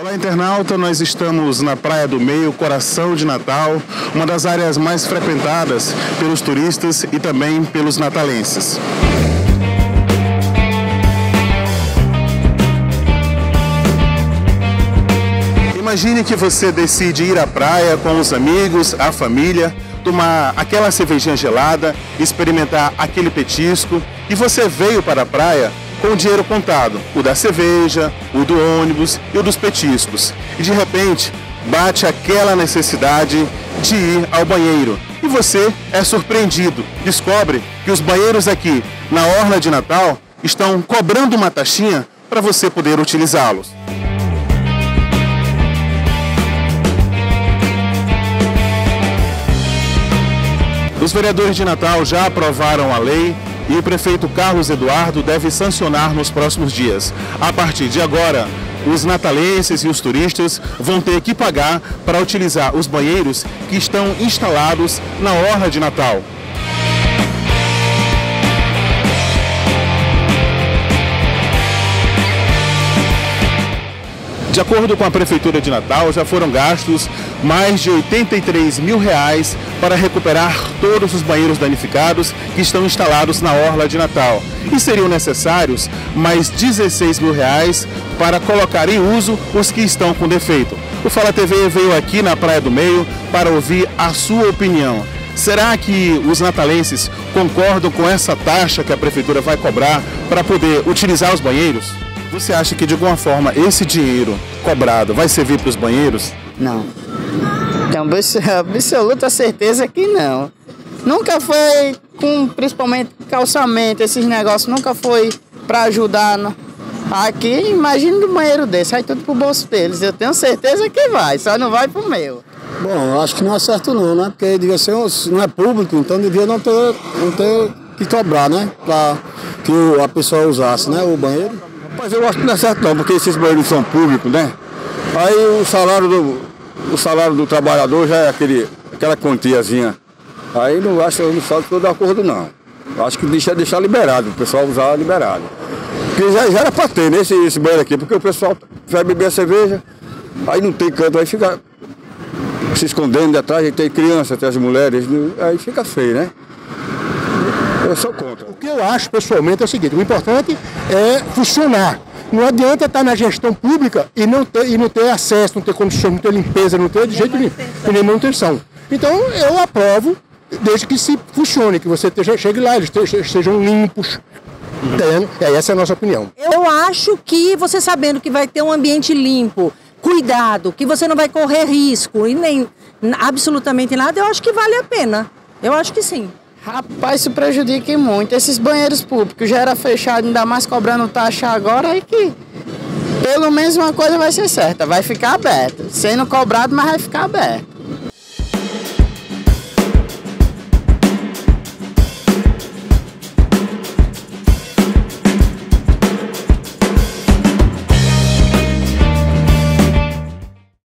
Olá, internauta, nós estamos na Praia do Meio, coração de Natal, uma das áreas mais frequentadas pelos turistas e também pelos natalenses. Imagine que você decide ir à praia com os amigos, a família, tomar aquela cervejinha gelada, experimentar aquele petisco, e você veio para a praia com o dinheiro contado, o da cerveja, o do ônibus e o dos petiscos. E de repente, bate aquela necessidade de ir ao banheiro. E você é surpreendido, descobre que os banheiros aqui na Orla de Natal estão cobrando uma taxinha para você poder utilizá-los. Os vereadores de Natal já aprovaram a lei e o prefeito Carlos Eduardo deve sancionar nos próximos dias. A partir de agora, os natalenses e os turistas vão ter que pagar para utilizar os banheiros que estão instalados na Orla de Natal. De acordo com a Prefeitura de Natal, já foram gastos mais de R$83 mil para recuperar todos os banheiros danificados que estão instalados na Orla de Natal. E seriam necessários mais R$16 mil para colocar em uso os que estão com defeito. O Fala TV veio aqui na Praia do Meio para ouvir a sua opinião. Será que os natalenses concordam com essa taxa que a Prefeitura vai cobrar para poder utilizar os banheiros? Você acha que de alguma forma esse dinheiro cobrado vai servir para os banheiros? Não. Tenho absoluta certeza que não. Nunca foi, principalmente calçamento, esses negócios, nunca foi para ajudar. Aqui, imagina um banheiro desse, vai tudo pro bolso deles. Eu tenho certeza que vai, só não vai pro meu. Bom, acho que não é certo não, né? Porque devia ser, não é público, então devia não ter que cobrar, né? Para que a pessoa usasse, né? O banheiro. Mas eu acho que não é certo não, porque esses banheiros são públicos, né? Aí o salário do trabalhador já é aquela quantiazinha. Aí eu não estou de acordo não. Eu acho que deixar liberado, o pessoal usar liberado. Porque já era para ter, né, esse banheiro aqui, porque o pessoal vai beber a cerveja, aí não tem canto, aí fica se escondendo de atrás, aí tem criança, tem as mulheres, aí fica feio, né? Eu sou contra. O que eu acho, pessoalmente, é o seguinte, o importante é funcionar. Não adianta estar na gestão pública e não ter acesso, não ter condição, não ter limpeza, não ter de jeito nenhum, e nem manutenção. Então, eu aprovo, desde que se funcione, que você chegue lá, eles sejam limpos. Essa é a nossa opinião. Eu acho que você sabendo que vai ter um ambiente limpo, cuidado, que você não vai correr risco e nem absolutamente nada, eu acho que vale a pena. Eu acho que sim. Rapaz, isso prejudica muito. Esses banheiros públicos já era fechado, ainda mais cobrando taxa agora, aí que pelo menos uma coisa vai ser certa, vai ficar aberto. Sendo cobrado, mas vai ficar aberto.